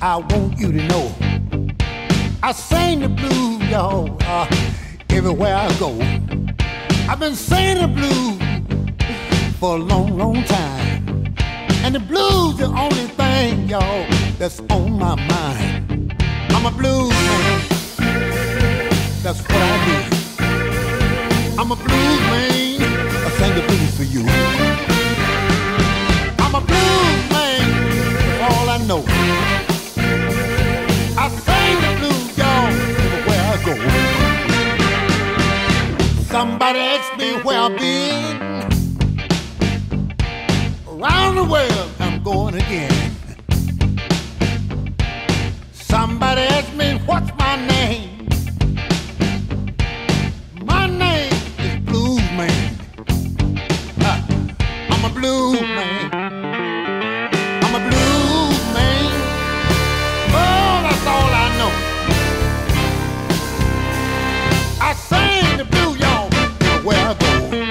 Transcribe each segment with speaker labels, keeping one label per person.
Speaker 1: I want you to know I sing the blues, y'all, everywhere I go. I've been singing the blues for a long, long time. And the blues the only thing, y'all, that's on my mind. I'm a blues man, that's what I do. I'm a blues man, I sing the blues for you. I'm a blues man, that's all I know. I sing the blues, y'all, everywhere I go. Somebody asked me where I've been. Around the world, I'm going again. Somebody asked me what's my name. My name is Blues Man. I'm a blues man. I'm a blues man. Oh, that's all I know. I sing the blues, y'all, where I go.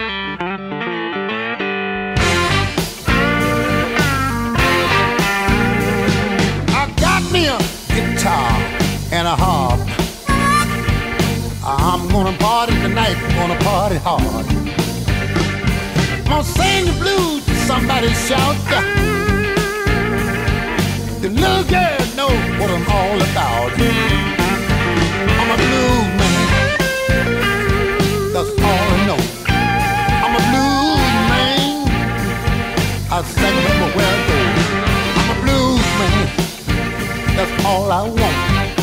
Speaker 1: I got me a guitar and a harp. I'm gonna party tonight, gonna party hard. I'm gonna sing the blues, somebody shout. The little girl knows what I'm all about. I'm a blues man, that's all I know. I'm a blues man, I sing everywhere I go. I'm a blues man, that's all I want.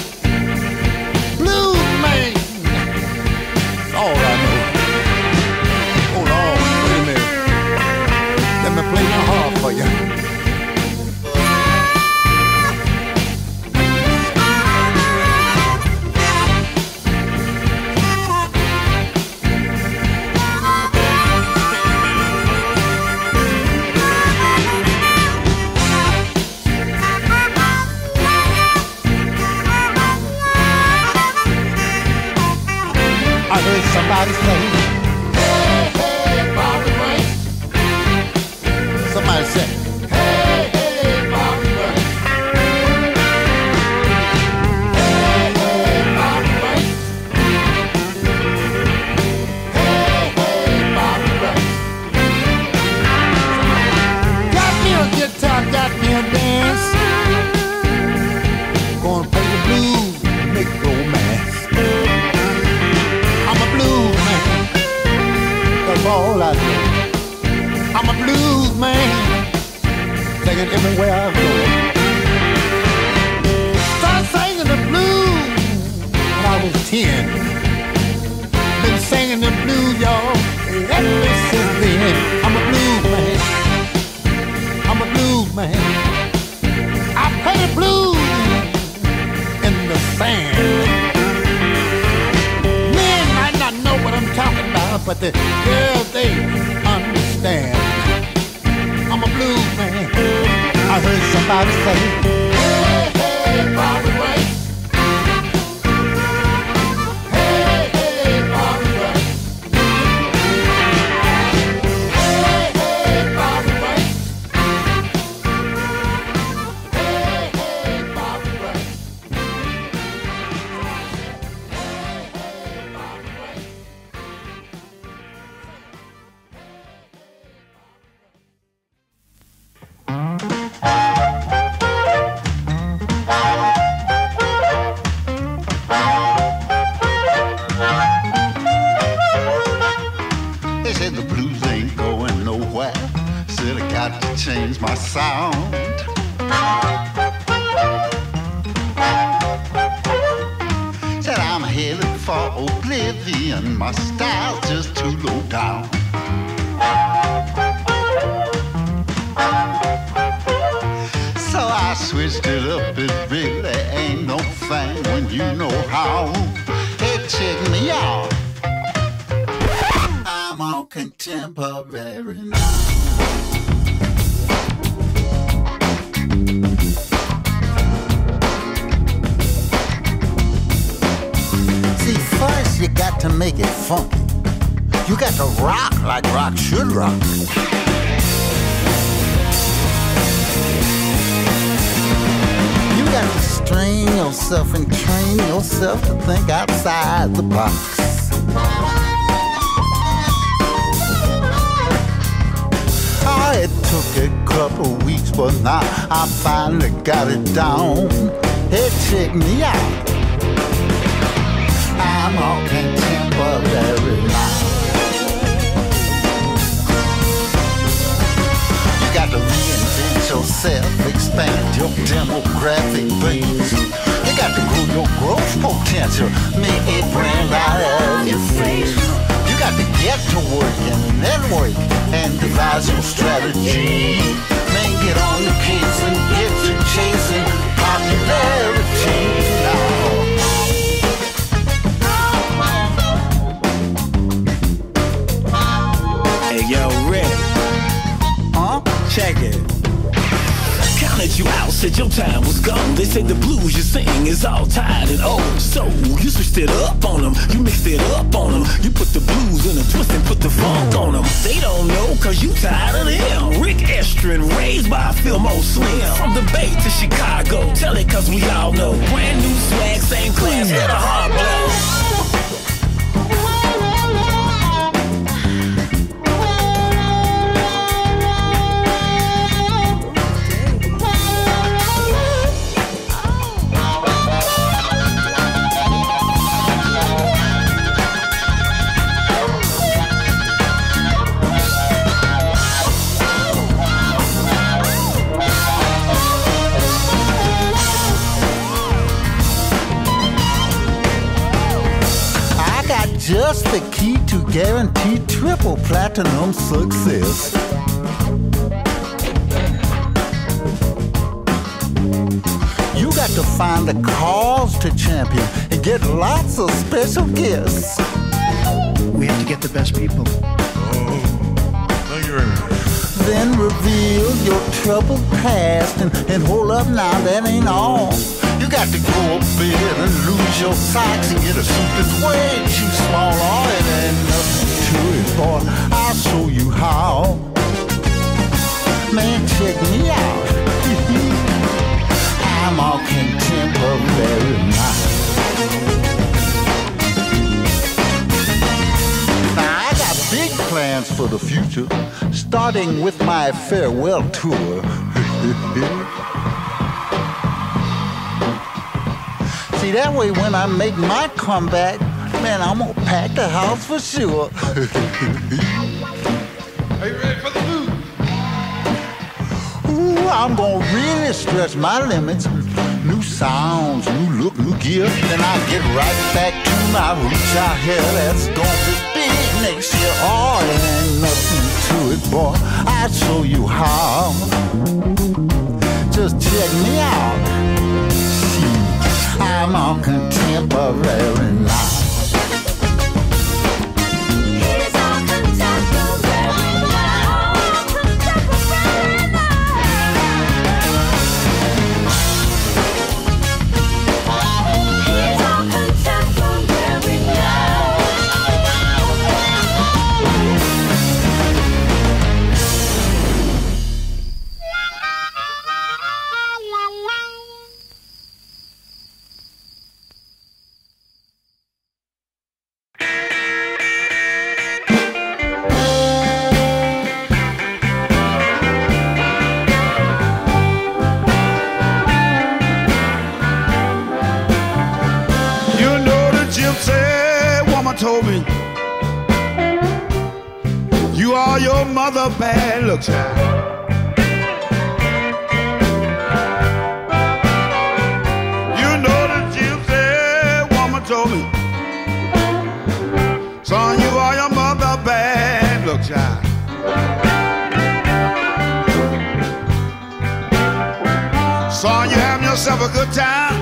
Speaker 1: Blues man, that's all I know. Hold on, wait a minute. Let me play my harp for you. I heard somebody say, hey, hey, Bobby Ray. Somebody say, hey, hey, Bobby Ray. Hey, hey, Bobby Ray. Hey, hey, Bobby Ray. Got me a guitar, got me a dance. Gonna play the blues, make romance. I'm a blues man, that's all I do. I'm a blues man, singing everywhere I go. Started singing the blues when I was 10. Been singing the blues, y'all, ever since then. I'm a blues man, I'm a blues man. I play the blues in the sand. Know what I'm talking about, but the girls, they understand. I'm a blues man. I heard somebody say, hey, hey, Bobby Ray. Hey, hey, Bobby Ray. Hey, hey, Bobby Ray. Hey, hey, Bobby Ray.
Speaker 2: They said the blues ain't going nowhere. Said I got to change my sound. Said I'm headed for oblivion. My style's just too low down. So I switched it up. It really ain't no thing when you know how. Hey, check me out. I'm on contemporary now. See, first you got to make it funky. You got to rock like rock should rock. You got to yourself and train yourself to think outside the box. Oh, it took a couple weeks, but now I finally got it down. Hey, check me out. I'm all contemporary now. You got to reinvent yourself, expand your demographic base. You got to grow your growth potential, make a brand out of your face. You got to get to work and network and devise your strategy. Man, get on the case and get to chasing popularity now.
Speaker 3: Yo, Rick.
Speaker 2: Huh?
Speaker 3: Check it. Counted you out, said your time was gone. They said the blues you sing is all tired and old. So you switched it up on them, you mixed it up on them. You put the blues in a twist and put the funk on them. They don't know cause you tired of them. Rick Estrin, raised by Philmo Slim. From the Bay to Chicago, tell it cause we all know. Brand new swag, same class, hit a hard blow.
Speaker 2: Just the key to guarantee triple platinum success. You got to find a cause to champion and get lots of special guests.
Speaker 4: We have to get the best people.
Speaker 5: Oh, thank you very much.
Speaker 2: Then reveal your troubled past and hold up now, that ain't all. You got to go a bit and lose your socks and get a suit that's way too small. Oh, it ain't nothing to it, boy. I'll show you how. Man, check me out. I'm all contemporary now. Now, I got big plans for the future, starting with my farewell tour. See, that way when I make my comeback, man, I'm gonna pack the house for sure.
Speaker 5: Are you ready for the food?
Speaker 2: Ooh, I'm gonna really stretch my limits. New sounds, new look, new gear. Then I'll get right back to my roots out here. That's gonna be big next year. Oh, there ain't nothing to it, boy. I'll show you how. Just check me out. I'm on contemporary now.
Speaker 6: He's on contemporary now. Contemporary now. He's on contemporary now.
Speaker 7: Told me you are your mother bad luck child. You know the gypsy woman told me, son, you are your mother bad luck child. Son, you having yourself a good time.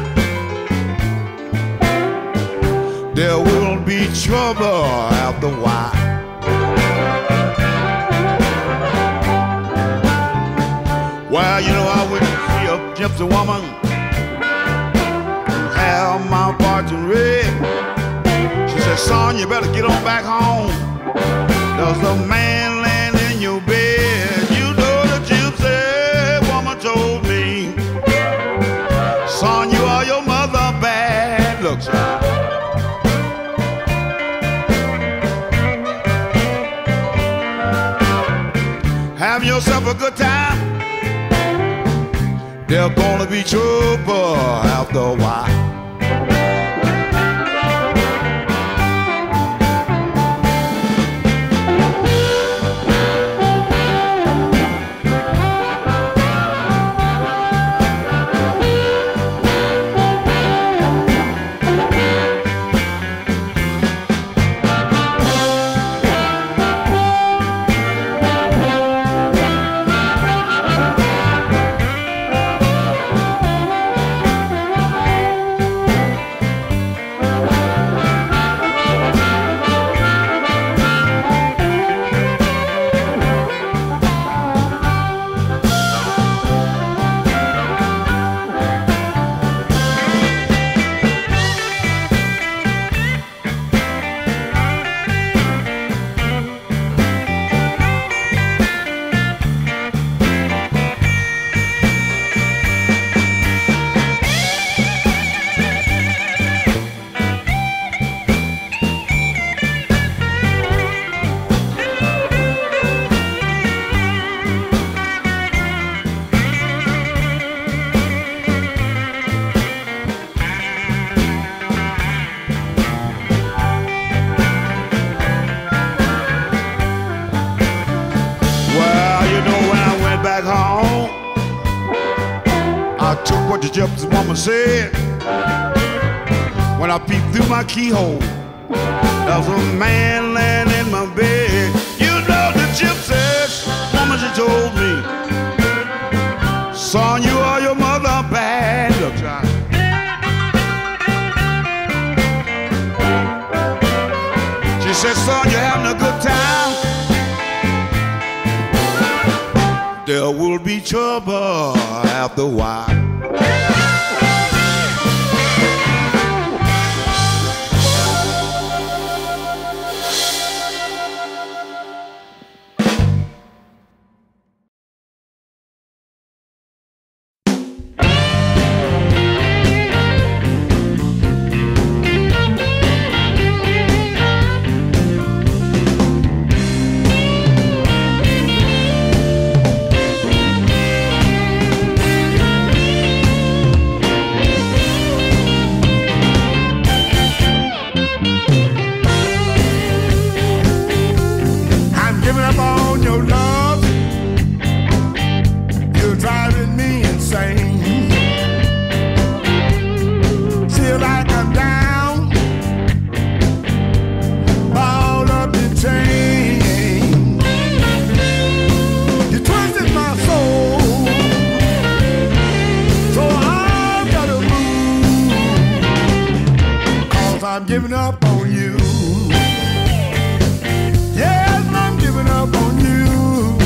Speaker 7: There will be trouble after a while. Well, you know, I went to see a gypsy woman, have my fortune read. She said, son, you better get on back home. There's a man laying in your bed. You know the gypsy woman told me, son, you are your mother yourself a good time. There's gonna be trouble after a while. Gypsy woman said when I peeped through my keyhole, there's a man laying in my bed. You know the gypsy woman, she told me, son, you are your mother bad. Look, child. She said, son, you're having a good time. There will be trouble after a while.
Speaker 1: Giving up on you. Yes, I'm giving up on you.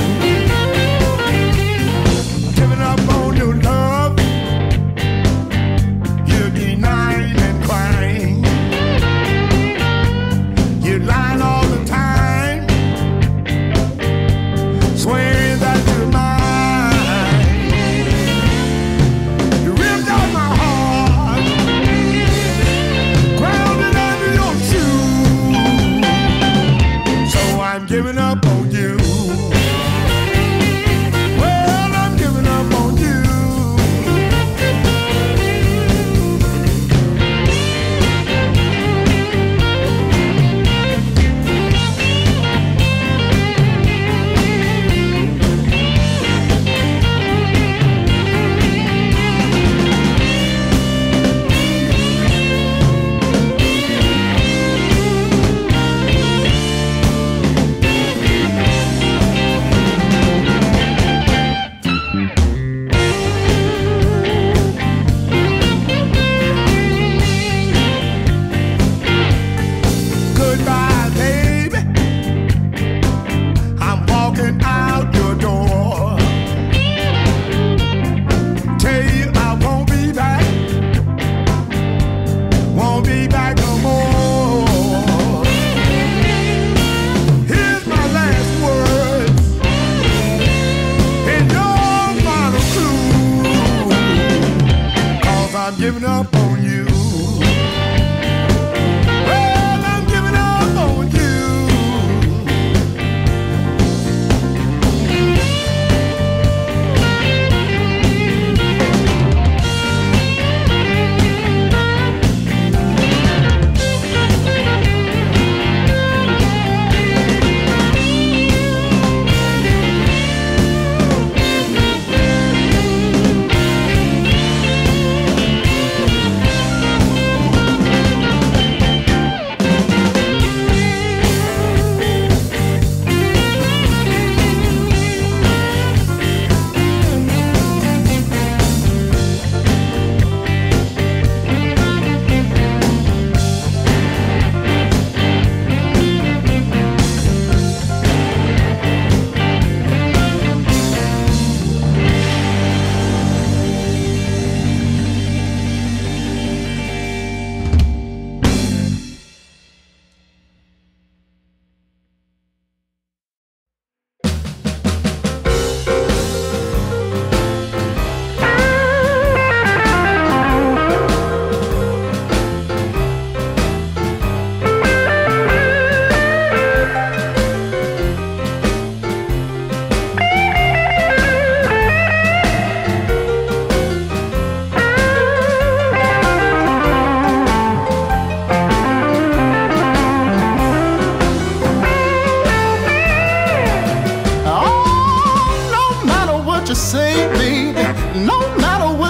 Speaker 1: Giving up on your love. You're denying and crying. You're lying all the time, swearing that you're mine. You ripped out my heart, grounded under your shoe. So I'm giving up on you. Well, I'm giving up on you. Goodbye, baby. I'm walking out your door. Tell you I won't be back. Won't be back no more. Here's my last word and your final clue. 'Cause I'm giving up on you. Well, I'm giving up on you.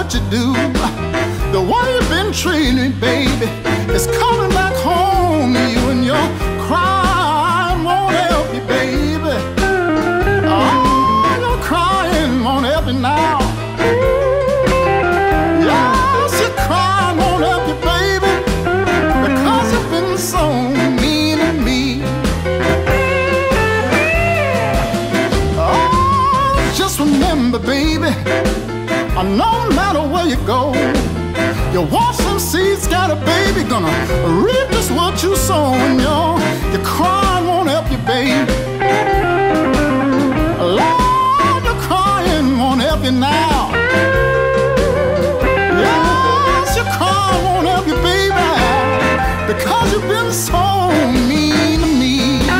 Speaker 1: what you do, the way you've been treating me, baby, is coming back home to you, and your crying won't help you, baby. Oh, your crying won't help you now. Yes, your crying won't help you, baby, because you've been so mean to me. Oh, just remember, baby, no matter where you go, you want some seeds, got a baby, gonna reap just what you sow, and your crying won't help you, baby. Lord, your crying won't help you now. Yes, your crying won't help you, baby, because you've been so mean to me.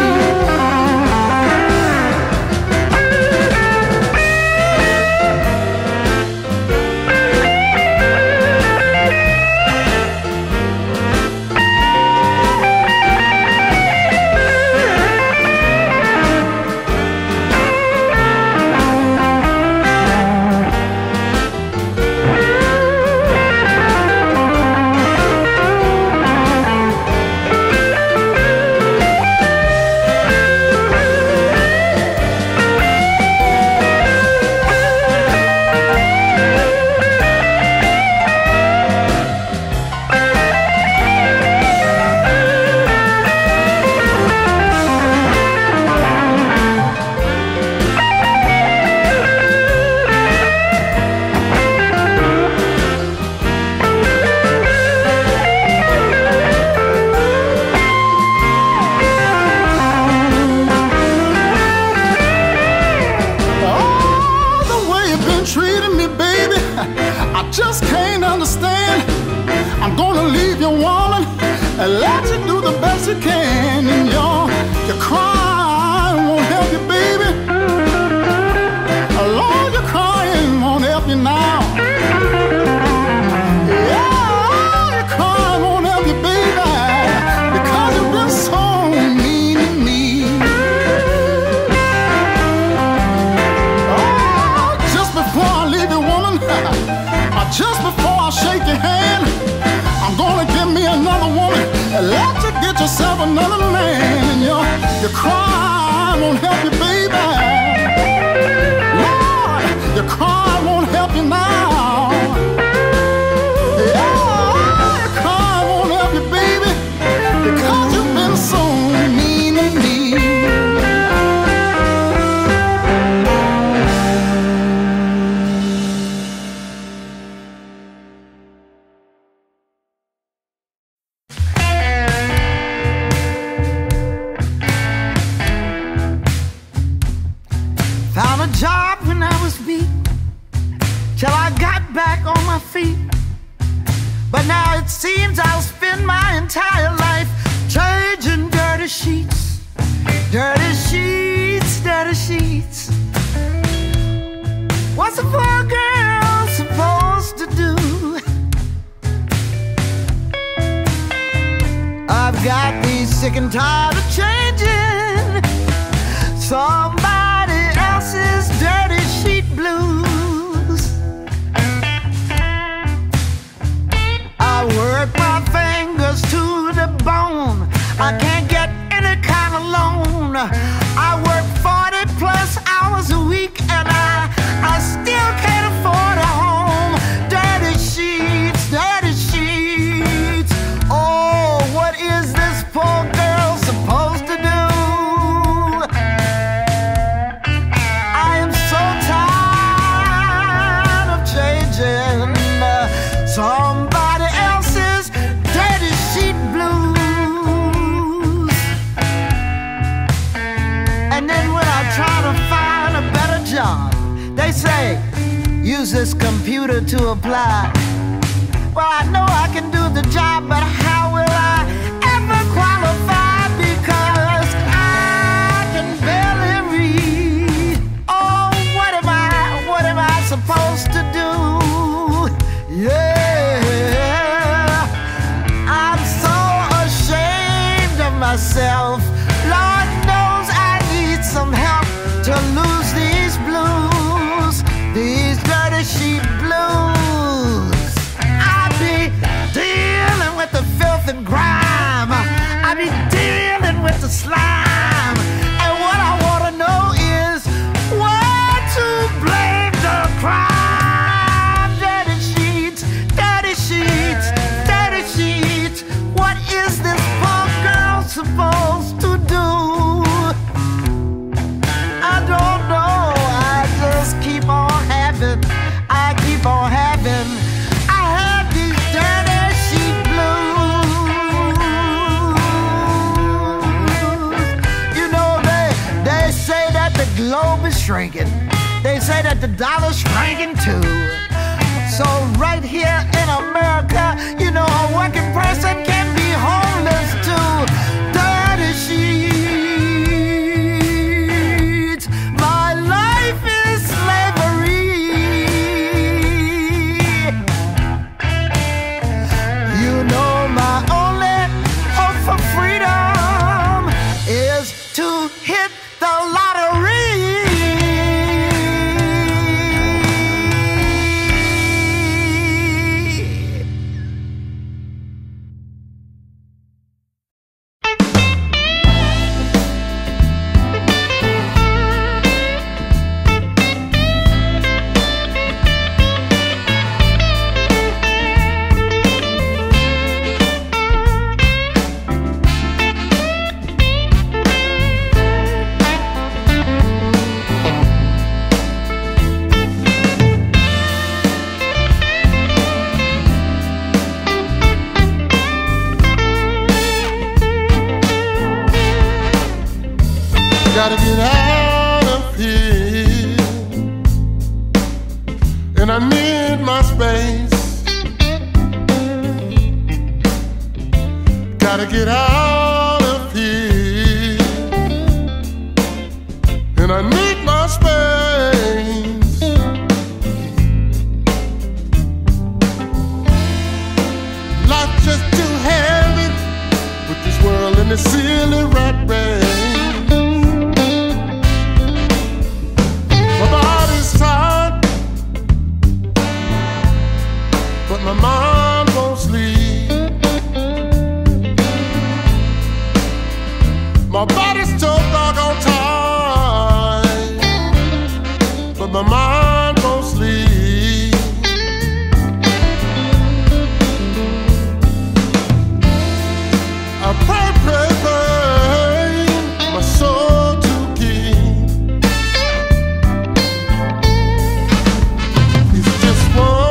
Speaker 1: Just can't understand. I'm gonna leave you, woman, and let you do the best you can. And your crying won't help you, baby. Lord, your crying won't help you now. Yeah, your crying won't help you, baby, because you've been so mean to me. Oh, just before I leave you, woman, just before I shake your hand, I'm gonna give me another woman and let you get yourself another man. And your crying won't help you, baby. Lord, your crying won't help you now. Yeah, your crying won't help you, baby, because you've been so mean to me.
Speaker 8: But now it seems I'll spend my entire life changing dirty sheets. Dirty sheets, dirty sheets. What's a poor girl supposed to do? I've got me sick and tired of changing somebody else's dirty sheet blues. I work my fingers to the bone. I can't get any kind of loan. I work 40 plus hours a week, and I still can't afford a home. Dirty sheets, dirty sheets. Oh, what is this poor girl supposed to do? I am so tired of changing somebody else's dirty sheet blues. And then when I try to find a better job, they say, use this computer to apply. Well, I know I can do the job, but how will I ever qualify? Because I can barely read. Oh, what am I supposed to do? Yeah, I'm so ashamed of myself. Lord knows I need some help to lose these blues, these dirty sheet blues. shrinking. They say that the dollar's shrinking too. So right here in America, you know, a working person can be homeless too. Dirty sheets. My life is slavery. You know, my only hope for freedom is to hit the lottery.
Speaker 9: Gotta get out of here, and I need my space. Gotta get out of here, and I need my space. Life's just too heavy with this world and the silly rat race. But my mind won't sleep. My body's so doggone tired, but my mind won't sleep. I pray, pray, pray, my soul to keep. It's just one.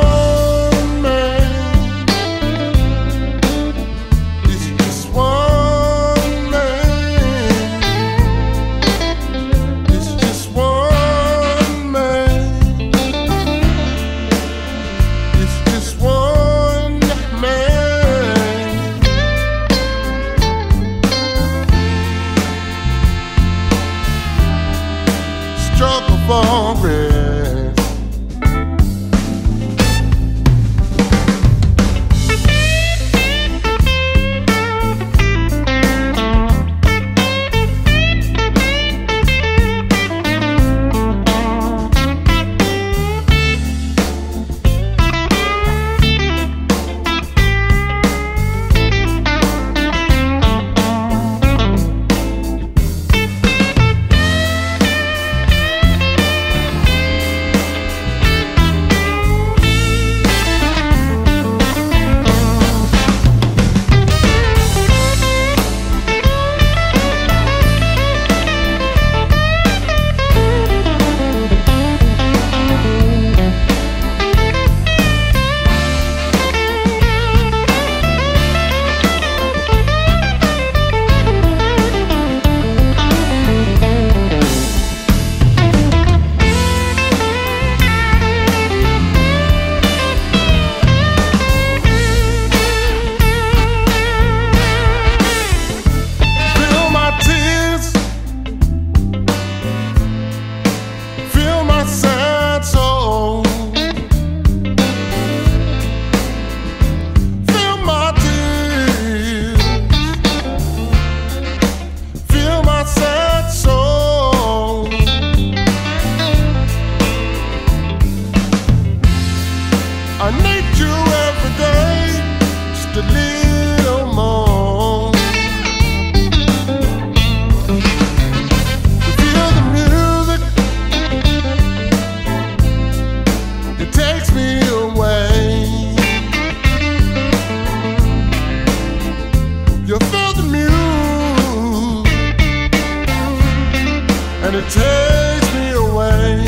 Speaker 9: and it takes me away.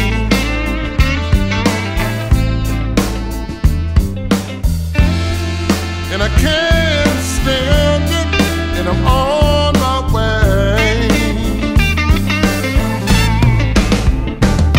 Speaker 9: And I can't stand it, and I'm on my way.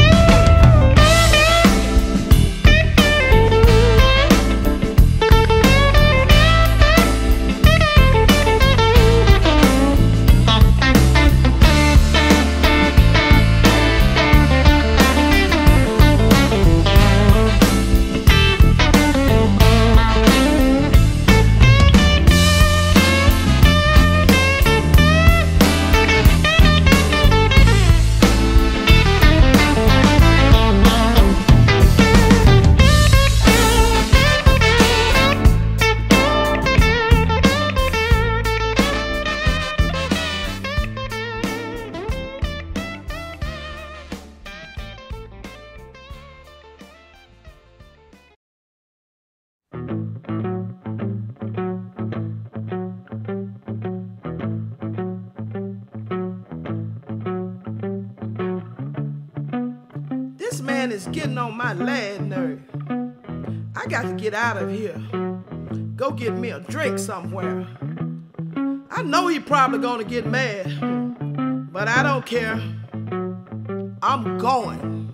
Speaker 10: man is getting on my last nerve. I got to get out of here. Go get me a drink somewhere. I know he probably gonna get mad, but I don't care. I'm going.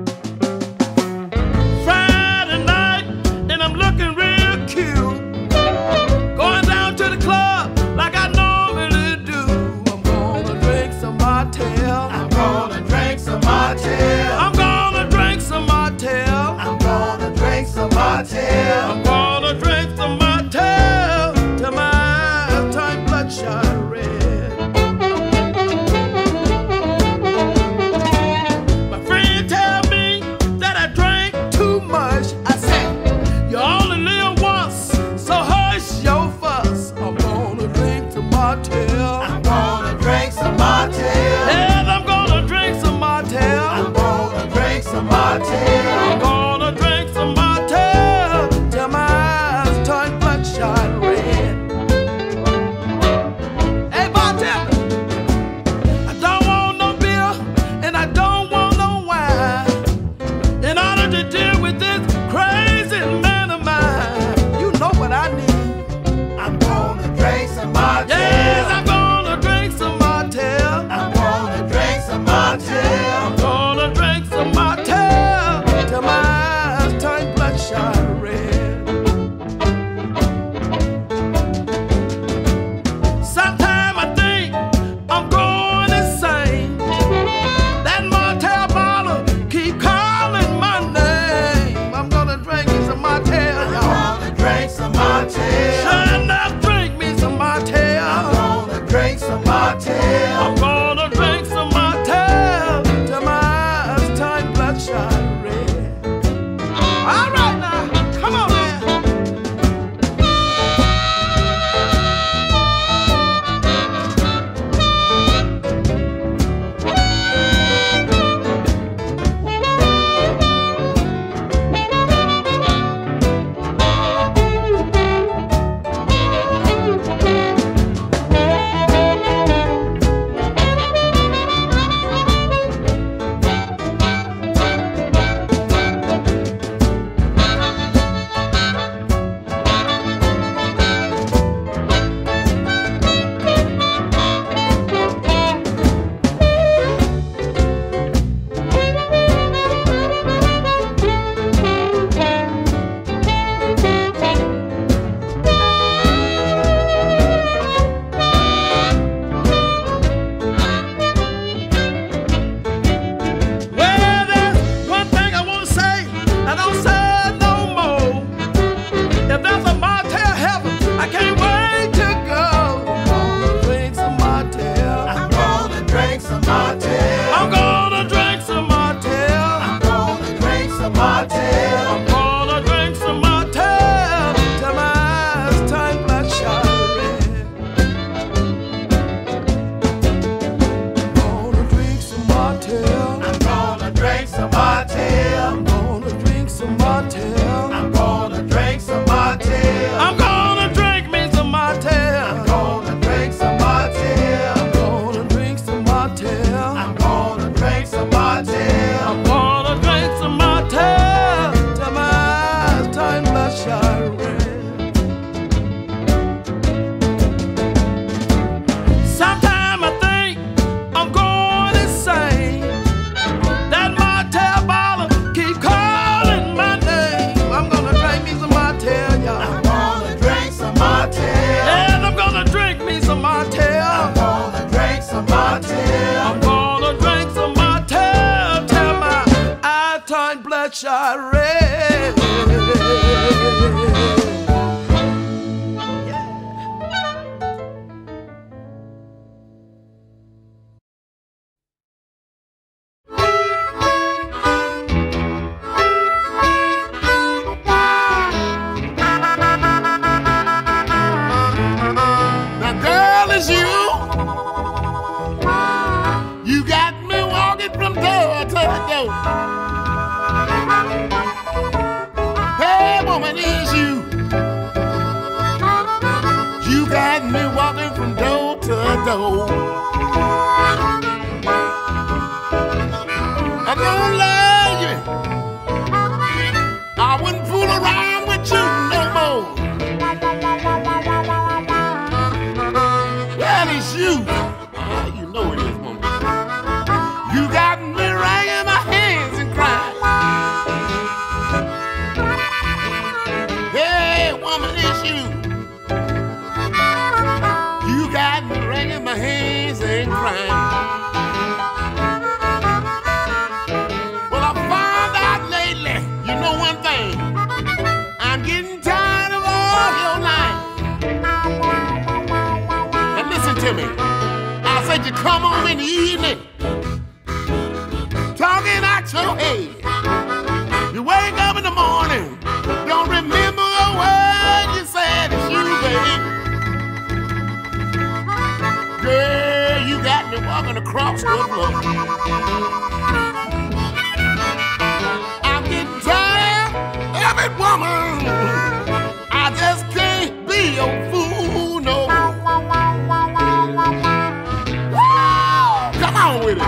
Speaker 10: Friday night, and I'm looking real cute. Going down to the club like I normally do. I'm gonna drink some motel. I'm gonna drink some motel. I'm gonna drink some motel. I'm gonna drink some motel. I'm gonna drink some motel till my eyes turn bloodshot red. My friend tell me that I drank too much. I said, you only live once, so hush your fuss. I'm gonna drink some motel. I'm gonna drink some motel. Yes, I'm gonna drink some motel. I'm gonna drink some motel. I'm gonna drink some motel till my eyes turn bloodshot red. Hey, bartender, I don't want no beer and I don't want no wine. In order to deal with this crazy man of mine, you know what I need. I'm gonna drink some motel. Yes, I'm gonna drink some motel. I'm gonna drink some motel. I'm gonna drink some motel till my eyes turn bloodshot red. Sometimes I think I'm going insane. That motel bottle keep calling my name. I'm gonna drink me some motel, y'all. I'm gonna drink some motel. Sure enough, drink me some motel. I'm gonna drink some motel. I'm gonna drink some motel till my eyes turn bloodshot red. All right now, come on man. Well, there's one thing I want to say, and I'll say it no more. If there's a motel heaven, I can't wait to go. I'm gonna drink some motel. I'm gonna drink some motel. I'm gonna drink some motel. I'm gonna drink some motel. I'm gonna drink some motel till my eyes turn bloodshot red. I'm gonna drink some motel. I'm gonna drink some motel. I'm gonna drink some motel. I'm gonna drink some motel. I'm gonna drink me some motel. I'm gonna drink some motel. I'm gonna drink some motel. I'm gonna drink some motel. I'm gonna drink some motel till my eyes turn bloodshot red. Sometimes I think I'm going insane. That motel bottle keep calling my name. I'm gonna drink me some motel, y'all. I'm gonna drink some motel. And I'm gonna drink me some motel. I'm gonna drink some motel. I'm gonna drink some motel till my eyes turn bloodshot red.
Speaker 9: Now, girl, it's you. You got me walking from door to door. Hey, woman, it's you. You got me walking from door to door. I don't lie you. And you come home in the evening, talking out your head. You wake up in the morning, don't remember a word you said. It's you, baby. Girl, you got me walking across the floor. I'm getting tired of it, woman. I just can't be your fool, no. Come on with it.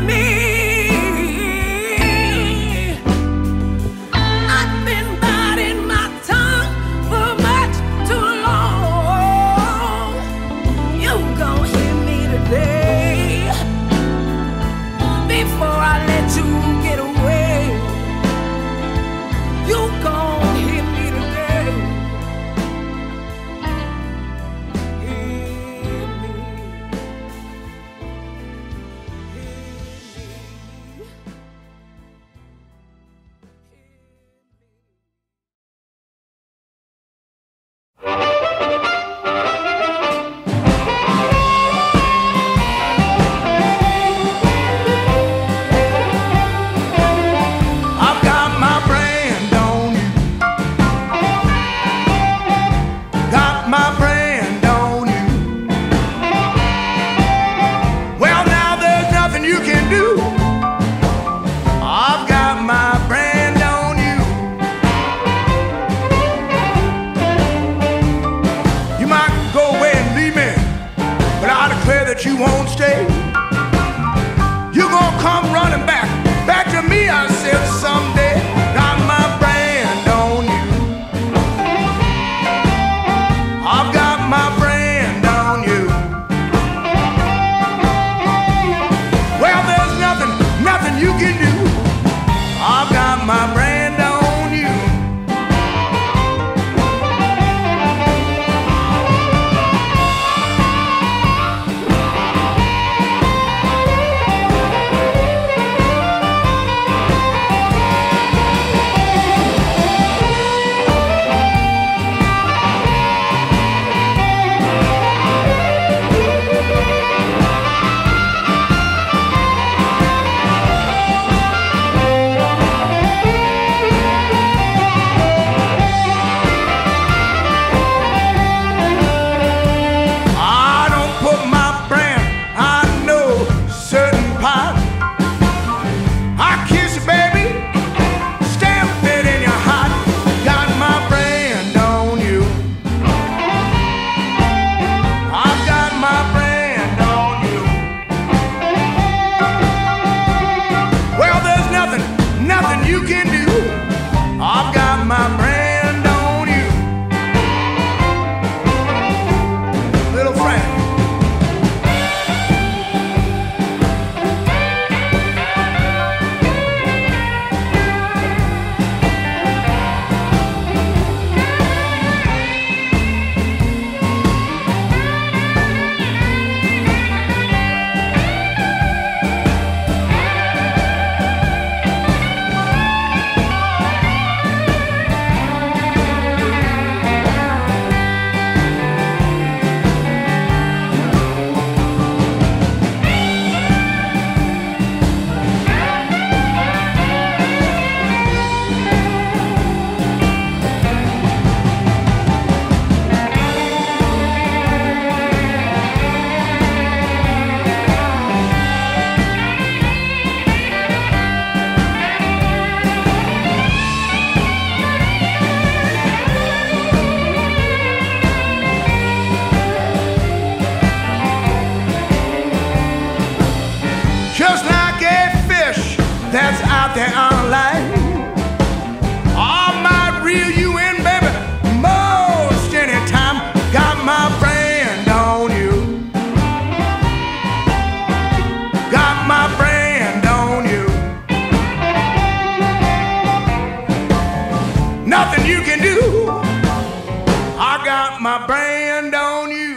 Speaker 3: me. I've been biting my tongue for much too long. You gon' hear me today before I let you get away. You gon' hear me today. Hear me.
Speaker 10: I've got my brand on you. Got my brand on you. Well, now there's nothing you can do. I've got my brand on you. You might go away and leave me, but I declare that you won't stay. You gonna come running back to me, I said someday. Got my brand on you. I've got my brand on you. Well, there's nothing you can do. I've got my brand on you. I don't put my brand on no certain pot. I kiss you, baby, stamp it in your heart. Got my brand on you. I've got my brand on you. Well, there's nothing you can do. I've got my brand on you. Little friend. Just like a fish that's out there on line, I might reel you in, baby, most any time. Got my brand on you. Got my brand on you. Nothing you can do. I got my brand on you.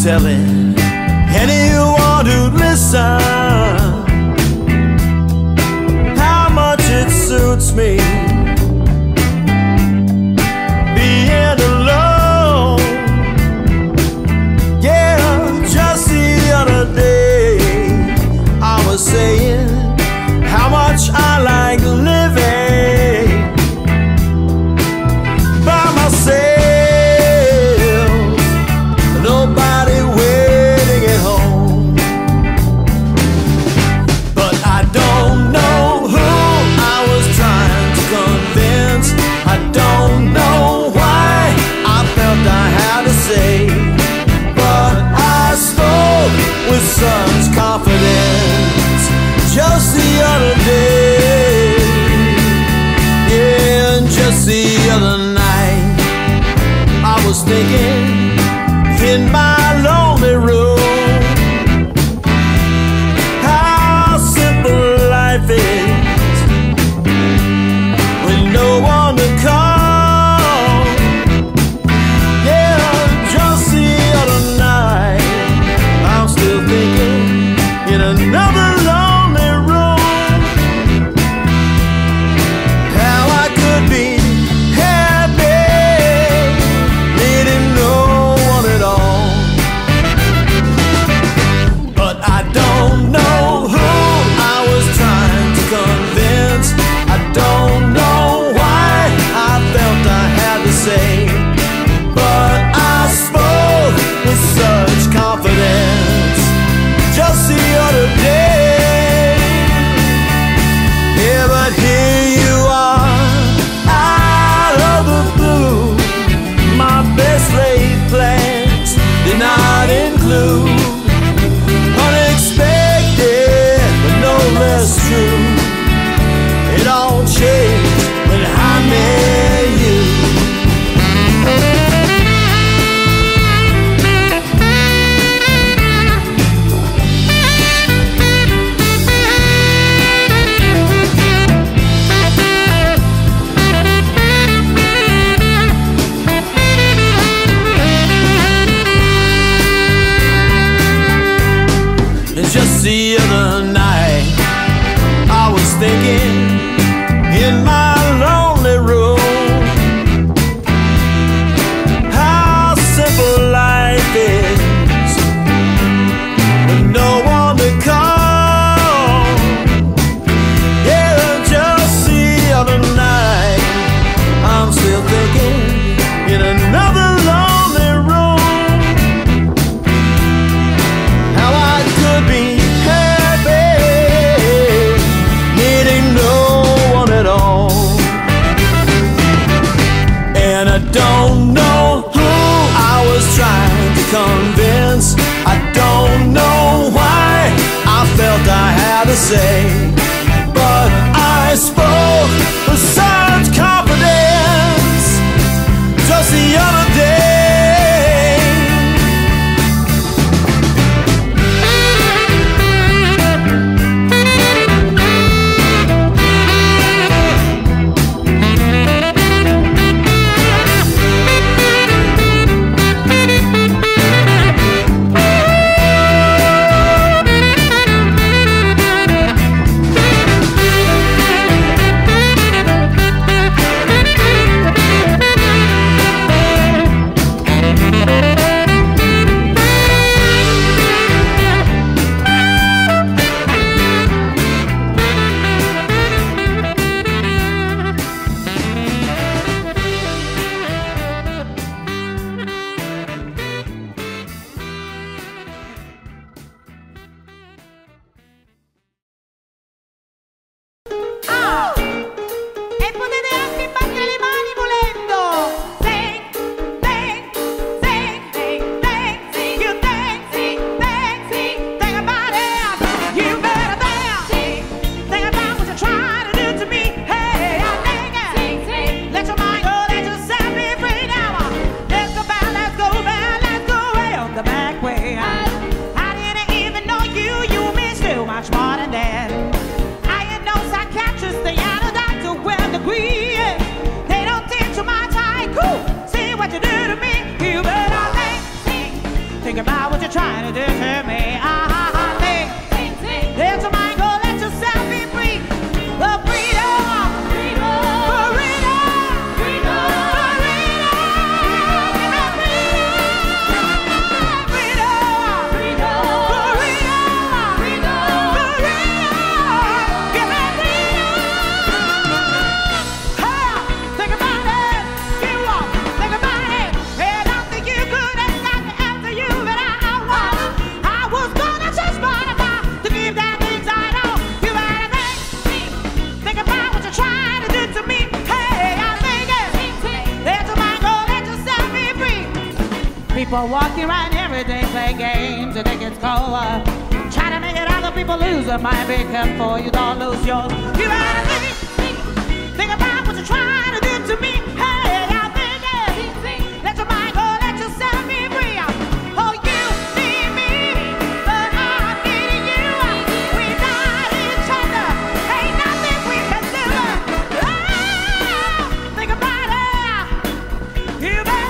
Speaker 3: telling anyone who'd listen how much it suits me being alone. Yeah, just the other day I was saying how much I like living by myself. Nobody waiting at home. But I don't know who I was trying to convince. I don't know why I felt I had to say, but I spoke with such confidence just the other day. Yeah, just the other night I was thinking in my lonely room how simple life is with no one to call. Yeah, just the other night I'm still thinking in another lonely room how I could be happy, needing no
Speaker 8: trying to deter me. Let your mind go, let yourself be free. The freedom, freedom, freedom, freedom, people walking around every day, play games and think it's cool. Try to make it other people lose it. Might be careful, you don't lose yours. You gotta think about what you're trying to do to me. Hey, I'm thinking, let your mind go, let yourself be free. Oh, you need me, but I need you. We got each other, ain't nothing we can do. Oh, think about it, you better.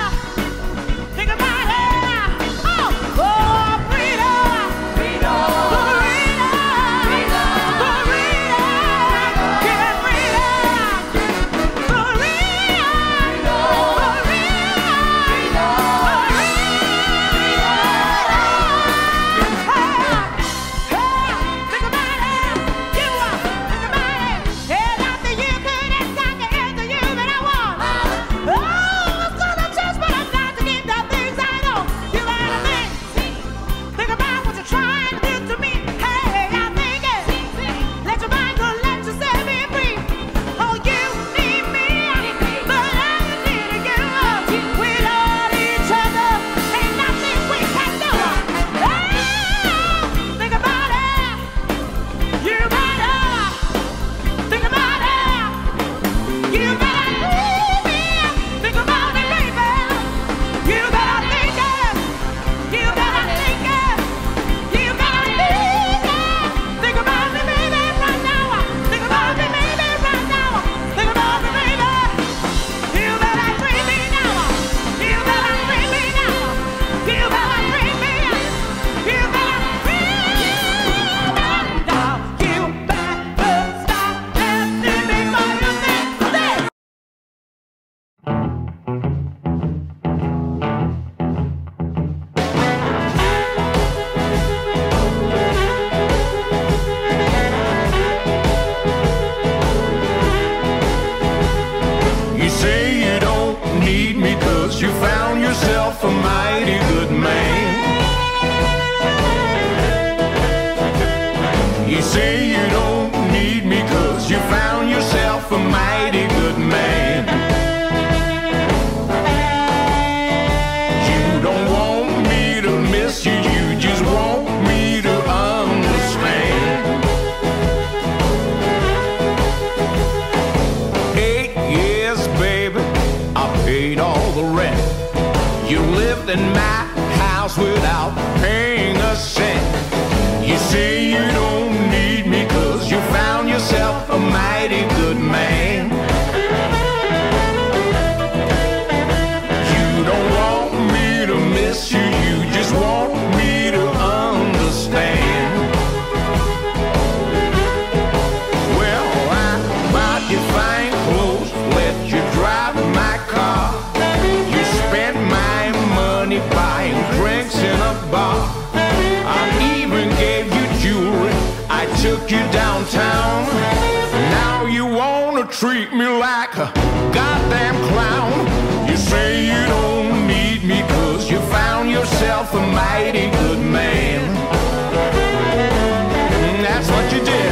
Speaker 11: Treat me like a goddamn clown. You say you don't need me 'cause you found yourself a mighty good man. That's what you did.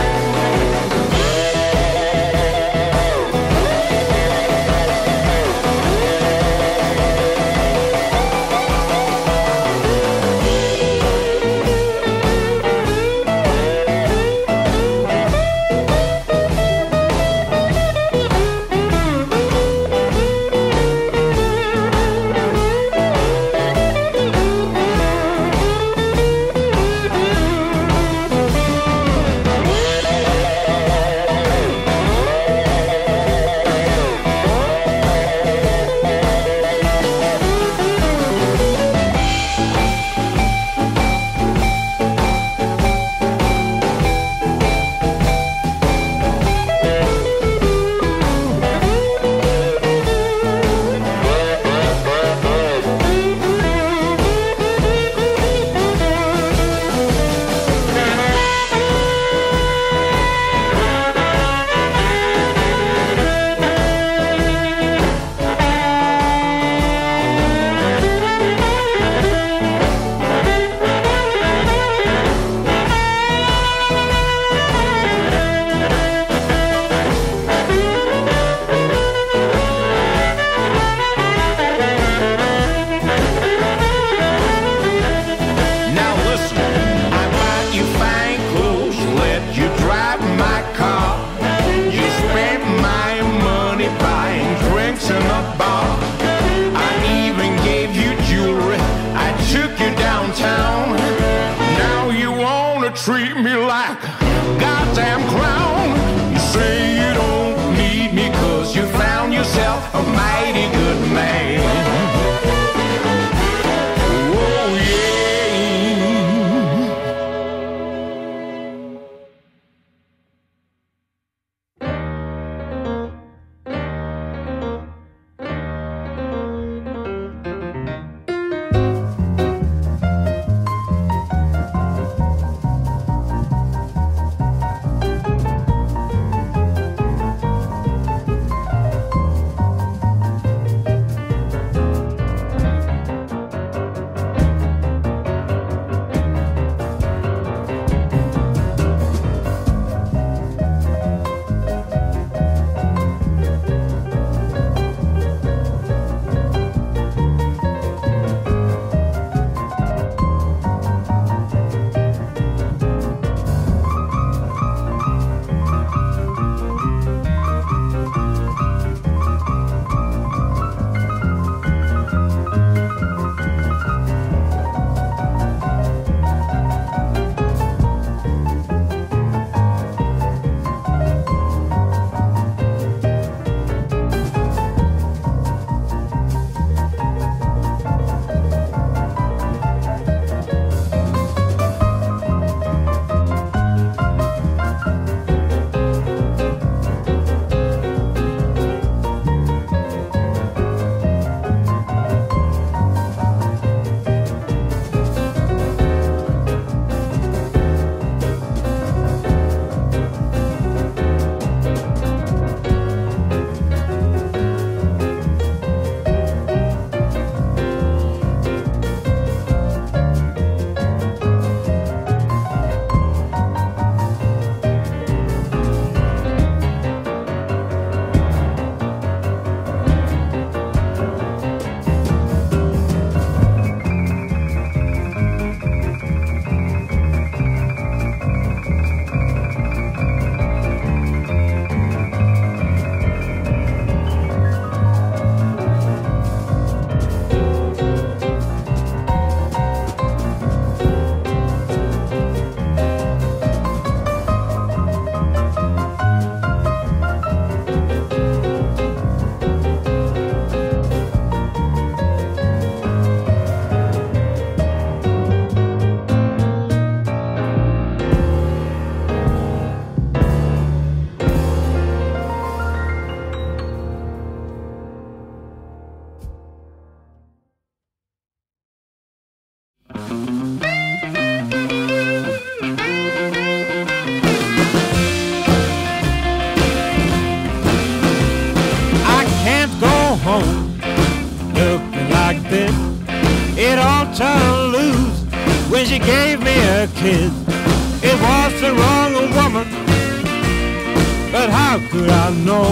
Speaker 12: home looking like this. It all turned loose when she gave me a kiss. It was the wrong woman, but how could I know?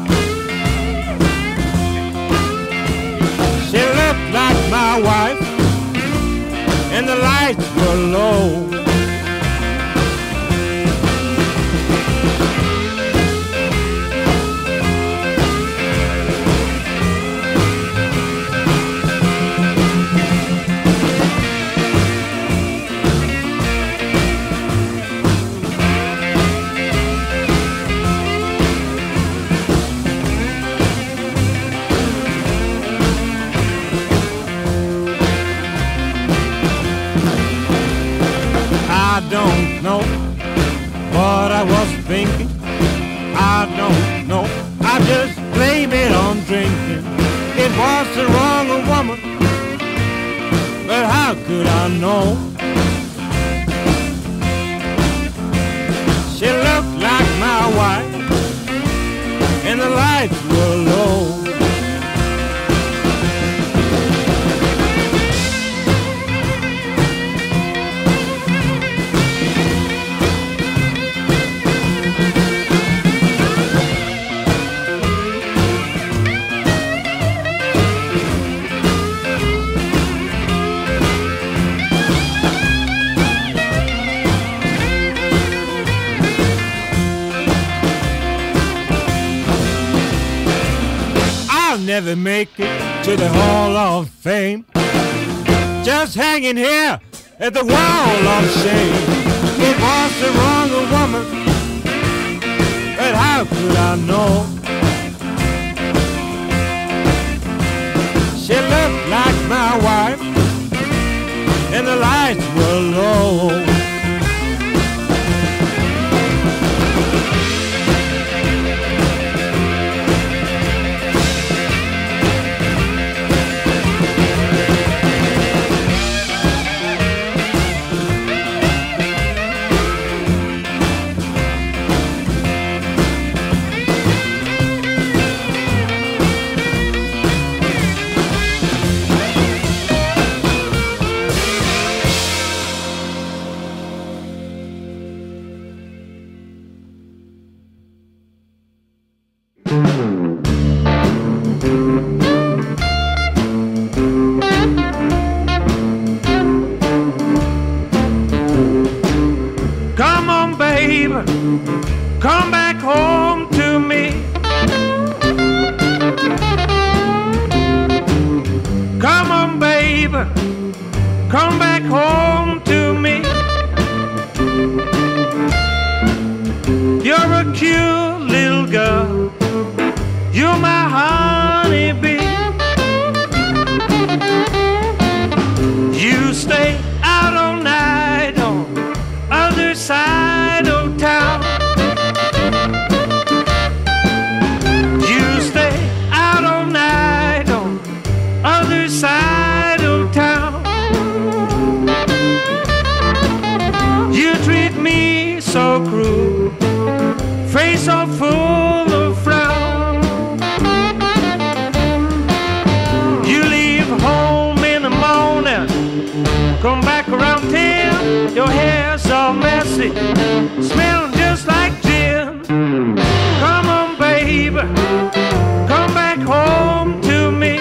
Speaker 12: She looked like my wife, and the lights were low. I don't know what I was thinking. I don't know. I just blame it on drinking. It was the wrong woman, but how could I know? She looked like my wife, and the lights were low. Never make it to the Hall of Fame, just hanging here at the wall of shame. It was the wrong woman, but how could I know? She looked like my wife, and the lights were low. Come back home to me. Come on, babe, come back home to me. You're a cute little girl, you're my honeybee. You stay out all night on other side of town. You stay out all night on other side of town. You treat me so cruel, face so full of frown. You leave home in the morning, come back around 10, your hair's all messy, smelling just like gin. Come on, baby, come back home to me.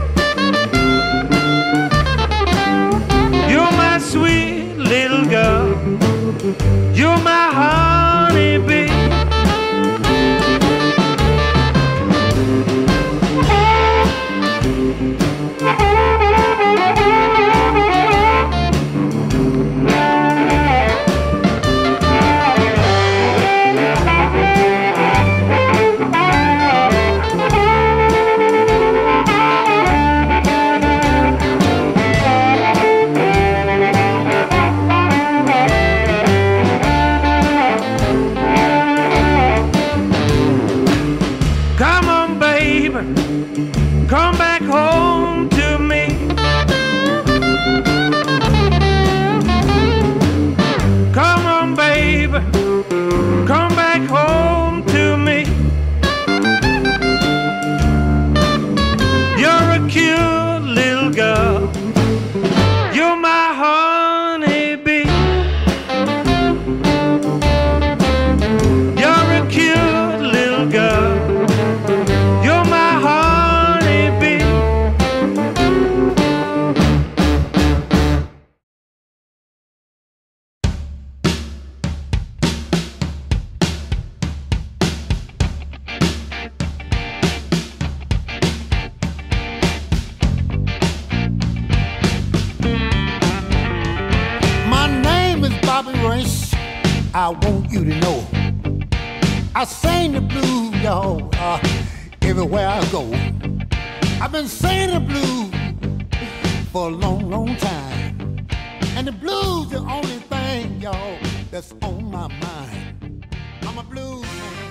Speaker 12: You're my sweet little girl, you're my honeybee. Come back home to me. Come on, baby, come back home to me.
Speaker 1: Bobby Race, I want you to know I sing the blues, y'all, everywhere I go. I've been singing the blues for a long, long time. And the blues the only thing, y'all, that's on my mind. I'm a blues man.